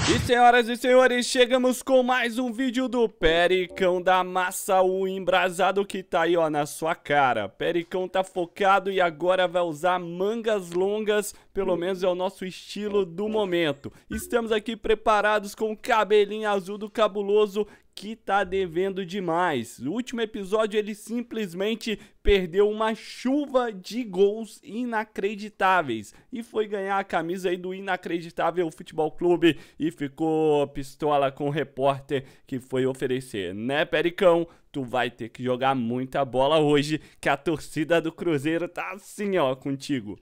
E senhoras e senhores, chegamos com mais um vídeo do Pericão da Massa, o embrasado que tá aí, ó, na sua cara. Pericão tá focado e agora vai usar mangas longas, pelo menos é o nosso estilo do momento. Estamos aqui preparados com o cabelinho azul do Cabuloso, que tá devendo demais. No último episódio ele simplesmente perdeu uma chuva de gols inacreditáveis e foi ganhar a camisa aí do Inacreditável Futebol Clube e ficou pistola com o repórter que foi oferecer, né, Pericão? Tu vai ter que jogar muita bola hoje, que a torcida do Cruzeiro tá assim, ó, contigo.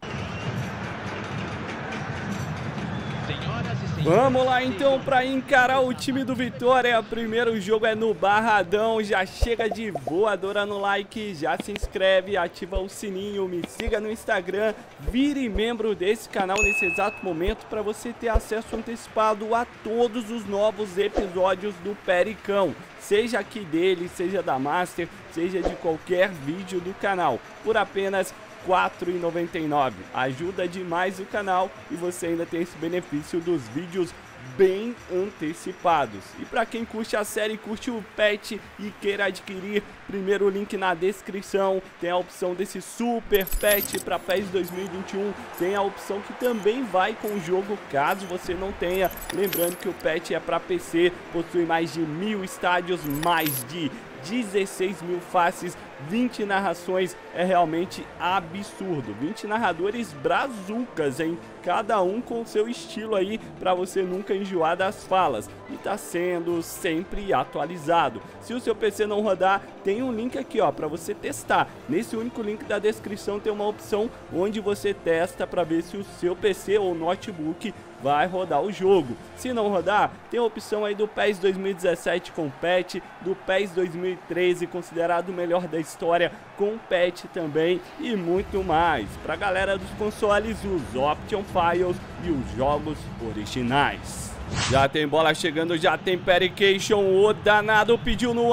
Vamos lá então para encarar o time do Vitória. O primeiro jogo é no Barradão. Já chega de voadora no like, já se inscreve, ativa o sininho, me siga no Instagram, vire membro desse canal nesse exato momento para você ter acesso antecipado a todos os novos episódios do Pericão. Seja aqui dele, seja da Master, seja de qualquer vídeo do canal, por apenas R$ 4,99. Ajuda demais o canal e você ainda tem esse benefício dos vídeos bem antecipados. E para quem curte a série, curte o Pet e queira adquirir, primeiro link na descrição, tem a opção desse Super Pet para PES 2021, tem a opção que também vai com o jogo caso você não tenha, lembrando que o Pet é para PC, possui mais de 1000 estádios, mais de 16 mil faces, 20 narrações, é realmente absurdo. 20 narradores brazucas, hein? Cada um com seu estilo aí, pra você nunca enjoar das falas. E tá sendo sempre atualizado. Se o seu PC não rodar, tem um link aqui, ó, pra você testar. Nesse único link da descrição tem uma opção onde você testa pra ver se o seu PC ou notebook vai rodar o jogo. Se não rodar, tem a opção aí do PES 2017 com patch, do PES 2013 considerado o melhor da história com patch também e muito mais. Pra galera dos consoles, os Option Files e os jogos originais. Já tem bola chegando, já tem Perication, o danado pediu no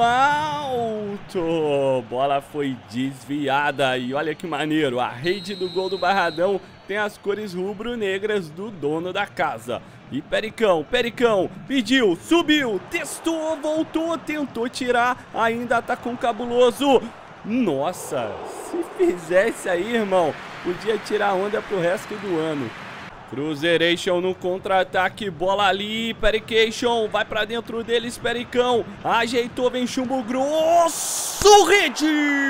alto. Bola foi desviada e olha que maneiro, a rede do gol do Barradão tem as cores rubro-negras do dono da casa. E Pericão, pediu, subiu, testou, voltou, tentou tirar, ainda tá com o Cabuloso. Nossa, se fizesse aí, irmão, podia tirar onda pro resto do ano. Cruzeiration no contra-ataque, bola ali, Perication, vai pra dentro deles, Pericão, ajeitou, vem chumbo grosso, rede,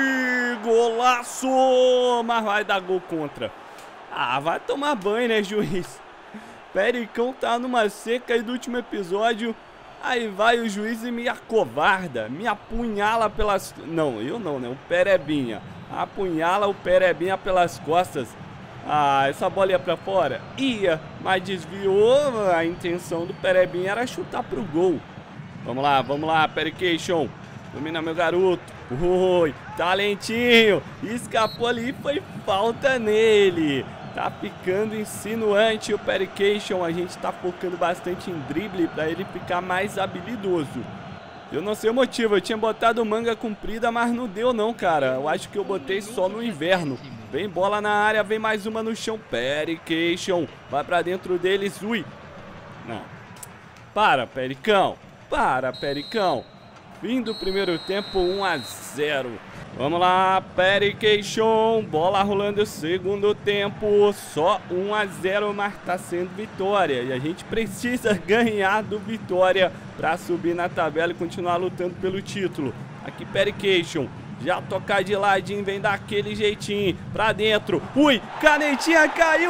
golaço, mas vai dar gol contra. Ah, vai tomar banho, né, juiz? Pericão tá numa seca aí do último episódio, aí vai o juiz e me acovarda, me apunhala pelas... Não, eu não, né, o Perebinha, apunhala o Perebinha pelas costas. Ah, essa bola ia pra fora? Ia, mas desviou. A intenção do Perebinha era chutar pro gol. Vamos lá, Perication. Domina, meu garoto. Oi, talentinho. Escapou ali, foi falta nele. Tá ficando insinuante o Perication. A gente tá focando bastante em drible pra ele ficar mais habilidoso. Eu não sei o motivo, eu tinha botado manga comprida, mas não deu não, cara. Eu acho que eu botei só no inverno. Vem bola na área, vem mais uma no chão. Perication, vai pra dentro deles, ui. Não. Para, Pericão. Fim do primeiro tempo, 1 a 0. Vamos lá, Perication, bola rolando, segundo tempo, só 1 a 0, mas tá sendo vitória. E a gente precisa ganhar do Vitória pra subir na tabela e continuar lutando pelo título. Aqui, Perication, já tocar de ladinho, vem daquele jeitinho, pra dentro. Ui, canetinha caiu.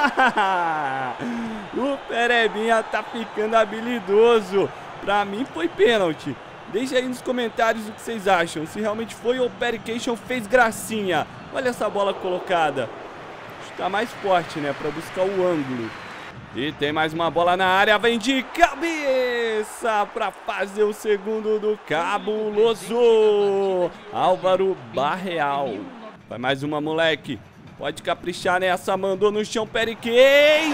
O Perebinha tá ficando habilidoso. Pra mim foi pênalti. Deixa aí nos comentários o que vocês acham, se realmente foi ou o Perication fez gracinha. Olha essa bola colocada. Está mais forte, né, para buscar o ângulo. E tem mais uma bola na área, vem de cabeça para fazer o segundo do Cabuloso. Álvaro Barreal. Vai mais uma, moleque. Pode caprichar nessa, mandou no chão, Perication.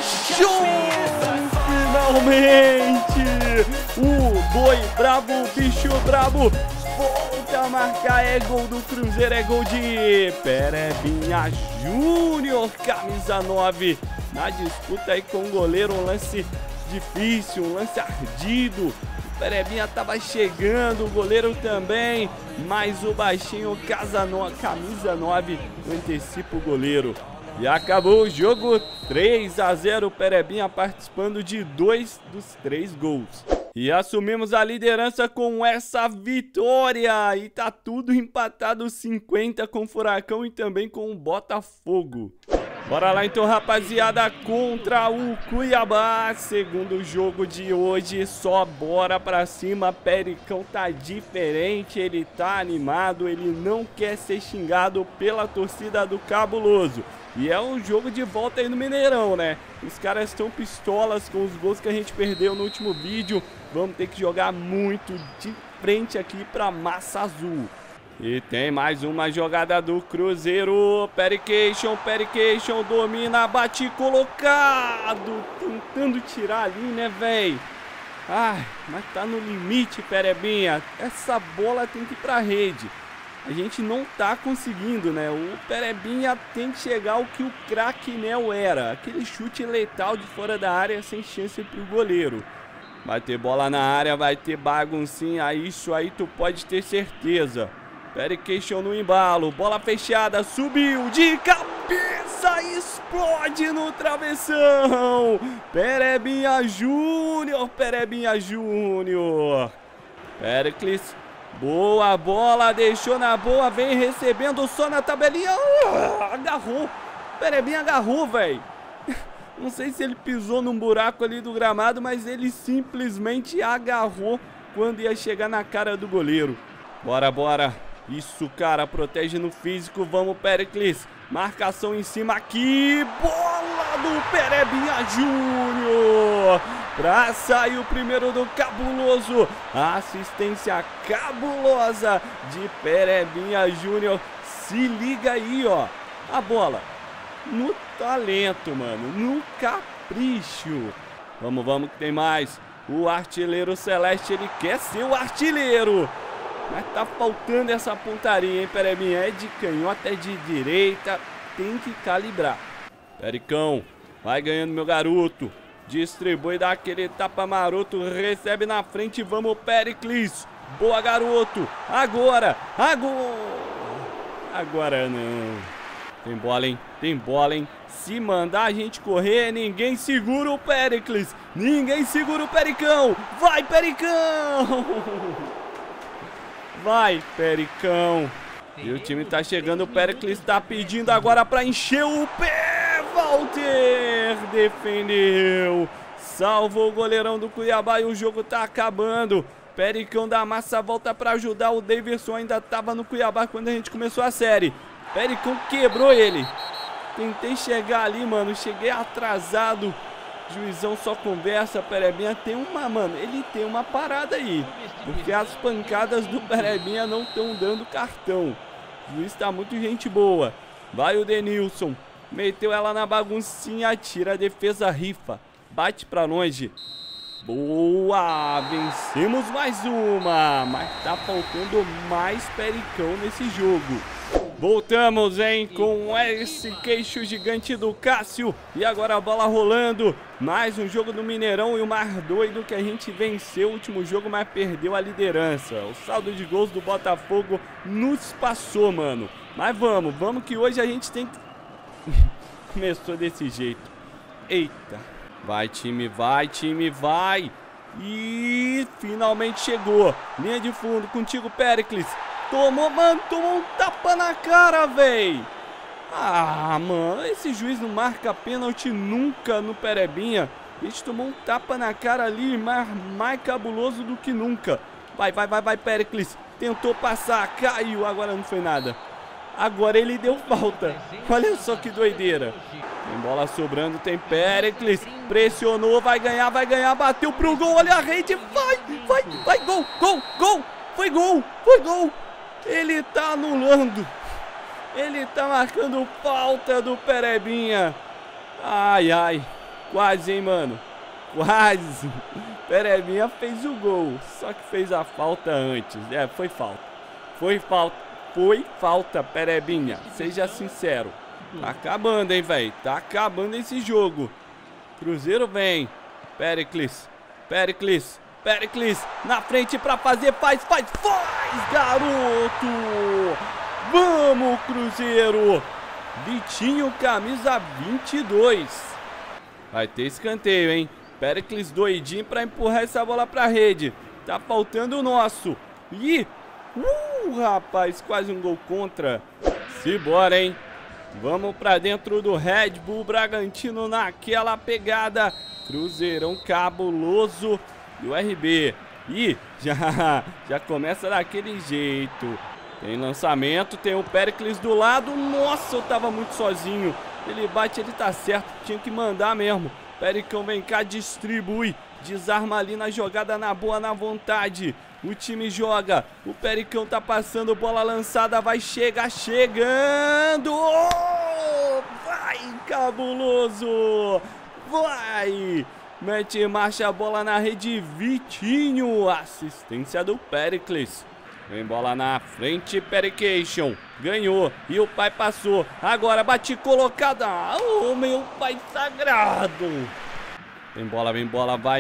Finalmente! O boi brabo, o bicho brabo, volta a marcar, é gol do Cruzeiro, é gol de Perebinha Júnior, camisa 9, na disputa aí com o goleiro, um lance difícil, um lance ardido. O Perebinha tava chegando, o goleiro também, mas o baixinho camisa 9 antecipa o goleiro. E acabou o jogo 3-0, o Perebinha participando de 2 dos 3 gols. E assumimos a liderança com essa vitória. E tá tudo empatado 50 com o Furacão e também com o Botafogo. Bora lá então, rapaziada, contra o Cuiabá. Segundo jogo de hoje, só bora pra cima. Pericão tá diferente, ele tá animado, ele não quer ser xingado pela torcida do Cabuloso. E é um jogo de volta aí no Mineirão, né? Os caras estão pistolas com os gols que a gente perdeu no último vídeo. Vamos ter que jogar muito de frente aqui pra Massa Azul. E tem mais uma jogada do Cruzeiro. Perication domina, bate colocado. Tentando tirar ali, né, velho? Ai, mas tá no limite, Perebinha. Essa bola tem que ir pra rede. A gente não tá conseguindo, né? O Perebinha tem que chegar ao que o craque Nel era. Aquele chute letal de fora da área sem chance pro goleiro. Vai ter bola na área, vai ter baguncinha. Isso aí tu pode ter certeza. Perication no embalo, bola fechada, subiu de cabeça, explode no travessão. Perebinha Júnior, Pericles, boa bola, deixou na boa, vem recebendo só na tabelinha. Agarrou, Perebinha agarrou, velho. Não sei se ele pisou num buraco ali do gramado, mas ele simplesmente agarrou quando ia chegar na cara do goleiro. Bora, bora. Isso, cara, protege no físico. Vamos, Pericles. Marcação em cima aqui. Bola do Perebinha Júnior. Pra sair o primeiro do Cabuloso. Assistência cabulosa de Perebinha Júnior. Se liga aí, ó. A bola no talento, mano. No capricho. Vamos, vamos que tem mais. O artilheiro celeste, ele quer ser o artilheiro. Mas tá faltando essa pontaria, hein, Perebinha? É de canhota, é de direita. Tem que calibrar. Pericão, vai ganhando, meu garoto. Distribui, dá aquele tapa maroto. Recebe na frente, vamos, Pericles. Boa, garoto. Agora, agora não. Tem bola, hein? Tem bola, hein? Se mandar a gente correr, ninguém segura o Pericles. Ninguém segura o Pericão. Vai, Pericão! Vai, Pericão. E o time tá chegando, o Pericles tá pedindo agora pra encher o pé. Walter defendeu. Salvou o goleirão do Cuiabá e o jogo tá acabando. Pericão da Massa volta pra ajudar. O Davidson ainda tava no Cuiabá quando a gente começou a série. Pericão quebrou ele. Tentei chegar ali, mano. Cheguei atrasado. Juizão só conversa. Perebinha tem uma, mano, ele tem uma parada aí. Porque as pancadas do Perebinha não estão dando cartão. O juiz tá muito gente boa. Vai o Denilson. Meteu ela na baguncinha. Tira a defesa, rifa. Bate pra longe. Boa! Vencemos mais uma. Mas tá faltando mais Pericão nesse jogo. Voltamos, hein, com esse queixo gigante do Cássio. E agora a bola rolando. Mais um jogo do Mineirão e o mais doido que a gente venceu o último jogo, mas perdeu a liderança. O saldo de gols do Botafogo nos passou, mano. Mas vamos que hoje a gente tem que... Começou desse jeito. Eita. Vai, time, vai. E finalmente chegou. Linha de fundo, contigo, Pericles. Tomou, mano, tomou um tapa na cara, véi. Ah, mano, esse juiz não marca pênalti nunca no Perebinha. A gente tomou um tapa na cara ali, mas mais cabuloso do que nunca. Vai, Pericles. Tentou passar, caiu, agora não foi nada. Agora ele deu falta. Olha só que doideira. Tem bola sobrando, tem Pericles. Pressionou, vai ganhar, bateu pro gol, olha a rede. Vai, gol. Foi gol. Ele tá anulando. Ele tá marcando falta do Perebinha. Ai. Quase, hein, mano. Quase. Perebinha fez o gol. Só que fez a falta antes. É, foi falta, Perebinha. Seja sincero. Tá acabando, hein, velho. Tá acabando esse jogo. Cruzeiro vem. Péricles, Péricles, Péricles, na frente pra fazer, faz, garoto! Vamos, Cruzeiro! Vitinho, camisa 22. Vai ter escanteio, hein? Péricles doidinho pra empurrar essa bola pra rede. Tá faltando o nosso. Ih! Rapaz, quase um gol contra. Simbora, hein? Vamos pra dentro do Red Bull Bragantino naquela pegada. Cruzeirão cabuloso do RB. Ih, já começa daquele jeito. Tem lançamento, tem o Péricles do lado. Nossa, eu tava muito sozinho. Ele bate, ele tá certo, tinha que mandar mesmo. Pericão vem cá, distribui. Desarma ali na jogada, na boa, na vontade. O time joga, o Pericão tá passando, bola lançada, vai chegar, chegando. Oh, vai, cabuloso. Vai. Mete em marcha a bola na rede, Vitinho. Assistência do Péricles. Vem bola na frente, Perication. Ganhou. E o pai passou. Agora bate colocada. Oh, meu pai sagrado. Vem bola, vai.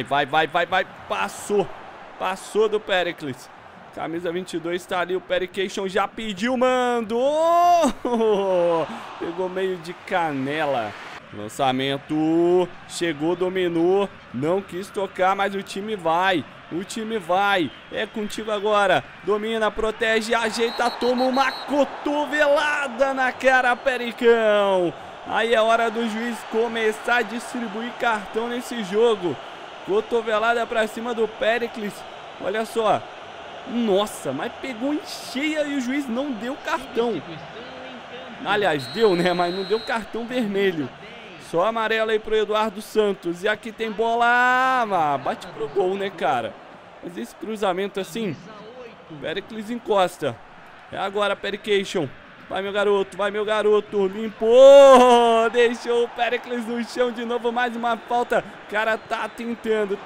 Passou do Péricles. Camisa 22 tá ali, o Perication já pediu, mandou. Pegou meio de canela. Lançamento. Chegou, dominou. Não quis tocar, mas o time vai. É contigo agora. Domina, protege, ajeita, toma uma cotovelada na cara, Pericão. Aí é hora do juiz começar a distribuir cartão nesse jogo. Cotovelada pra cima do Péricles. Olha só. Nossa, mas pegou em cheia e o juiz não deu cartão. Aliás, deu, né? Mas não deu cartão vermelho. Só amarelo aí pro Eduardo Santos. E aqui tem bola. Bate pro gol, né, cara? Mas esse cruzamento assim, Péricles encosta. É agora, Perication. Vai, meu garoto. Limpou. Deixou o Péricles no chão de novo. Mais uma falta. Cara, tá tentando.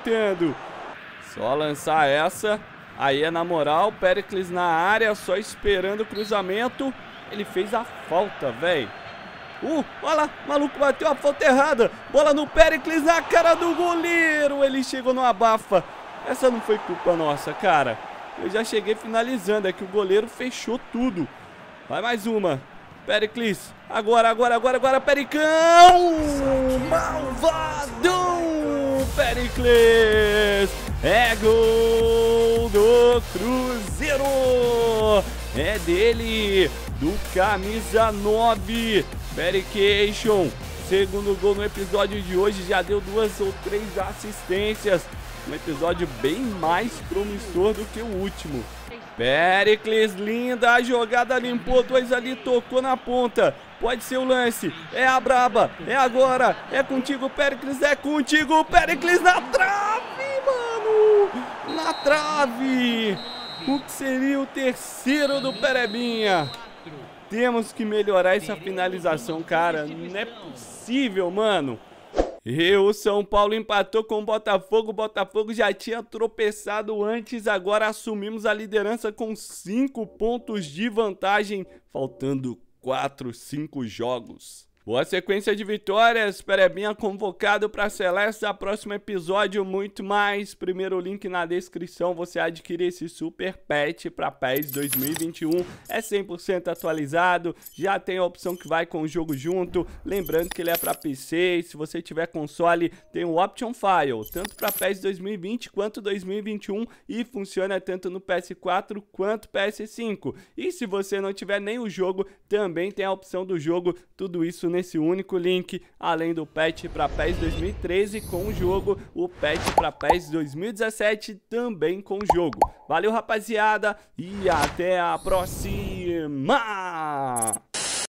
Só lançar essa. Aí é na moral. Péricles na área. Só esperando o cruzamento. Ele fez a falta, velho. Olha lá, o maluco bateu a falta errada. Bola no Péricles na cara do goleiro. Ele chegou no abafa. Essa não foi culpa nossa, cara. Eu já cheguei finalizando. É que o goleiro fechou tudo. Vai mais uma. Péricles. Agora, Pericão. Malvadão. Péricles. É gol do Cruzeiro. É dele. Do camisa 9. Perication. Segundo gol no episódio de hoje. Já deu 2 ou 3 assistências. Um episódio bem mais promissor do que o último. Péricles, linda a jogada, limpou 2 ali, tocou na ponta. Pode ser o lance, é a braba, é agora, é contigo, Péricles, Péricles na trave, mano, na trave. O que seria o terceiro do Perebinha? Temos que melhorar essa finalização, cara, não é possível, mano. E o São Paulo empatou com o Botafogo. O Botafogo já tinha tropeçado antes. Agora assumimos a liderança com 5 pontos de vantagem, faltando 5 jogos. Boa sequência de vitórias. Perebinha convocado para a Celeste. Próximo episódio, muito mais. Primeiro link na descrição. Você adquirir esse super pet para PES 2021. É 100% atualizado. Já tem a opção que vai com o jogo junto. Lembrando que ele é para PC. E se você tiver console, tem o Option File. Tanto para PES 2020 quanto 2021. E funciona tanto no PS4 quanto PS5. E se você não tiver nem o jogo, também tem a opção do jogo. Tudo isso nesse único link, além do patch para PES 2013 com o jogo, o patch para PES 2017 também com o jogo. Valeu, rapaziada, e até a próxima!